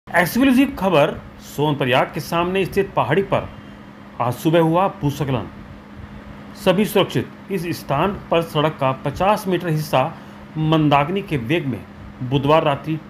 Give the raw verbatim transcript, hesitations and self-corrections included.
Exclusive खबर। सोनप्रयाग के सामने स्थित पहाड़ी पर आज सुबह हुआ भूस्खलन। सभी सुरक्षित। इस स्थान पर सड़क का पचास मीटर हिस्सा मंदाकिनी के वेग में बुधवार रात्रि